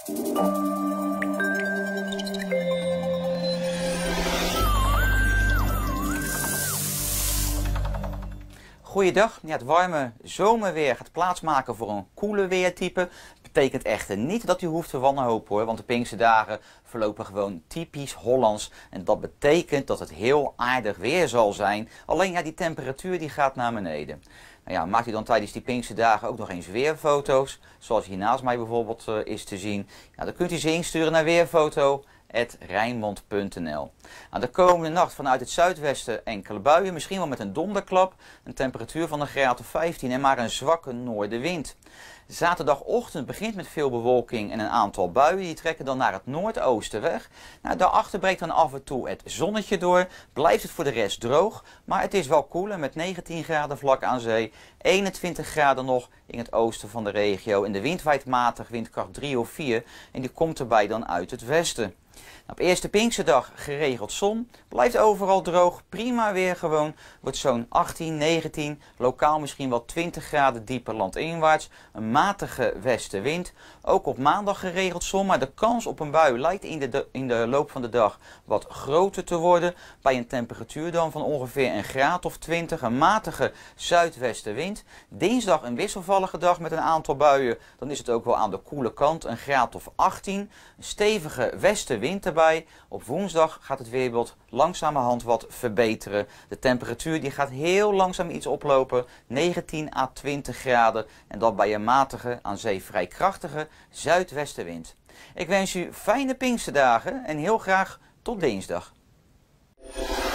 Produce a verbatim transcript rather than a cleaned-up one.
Goeiedag. Ja, het warme zomerweer gaat plaatsmaken voor een koele weertype. Dat betekent echter niet dat u hoeft te wanhopen hoor, want de Pinksterdagen verlopen gewoon typisch Hollands. En dat betekent dat het heel aardig weer zal zijn. Alleen ja, die temperatuur die gaat naar beneden. Nou ja, maakt u dan tijdens die Pinksterdagen ook nog eens weerfoto's, zoals hier naast mij bijvoorbeeld uh, is te zien. Ja, dan kunt u ze insturen naar weerfoto apenstaartje rijnmond punt n l. Nou, de komende nacht vanuit het zuidwesten enkele buien, misschien wel met een donderklap. Een temperatuur van een graad of vijftien en maar een zwakke noordenwind. Zaterdagochtend begint met veel bewolking en een aantal buien. Die trekken dan naar het noordoosten weg. Nou, daarachter breekt dan af en toe het zonnetje door. Blijft het voor de rest droog, maar het is wel koeler met negentien graden vlak aan zee. eenentwintig graden nog in het oosten van de regio. En de wind waait matig, windkracht drie of vier. En die komt erbij dan uit het westen. Op eerste Pinksterdag geregeld zon, blijft overal droog, prima weer gewoon, wordt zo'n achttien, negentien, lokaal misschien wel twintig graden dieper landinwaarts, een matige westenwind. Ook op maandag geregeld zon, maar de kans op een bui lijkt in de, de, in de loop van de dag wat groter te worden, bij een temperatuur dan van ongeveer een graad of twintig, een matige zuidwestenwind. Dinsdag een wisselvallige dag met een aantal buien, dan is het ook wel aan de koele kant, een graad of achttien, een stevige westenwind erbij. Op woensdag gaat het weerbeeld langzamerhand wat verbeteren. De temperatuur die gaat heel langzaam iets oplopen, negentien à twintig graden en dat bij een matige, aan zee vrij krachtige zuidwestenwind. Ik wens u fijne Pinksterdagen en heel graag tot dinsdag.